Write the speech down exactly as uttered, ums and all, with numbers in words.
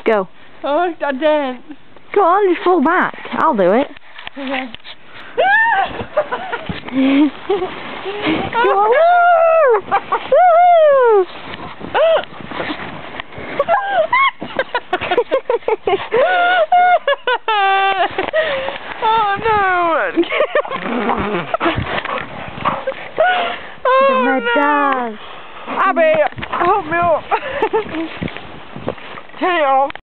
Go. Oh, I daren't. Go on, just fall back. I'll do it. Okay. Go on. Woo! Woo! Oh no! Oh My no! dad. Abby, help me up! Turn it off.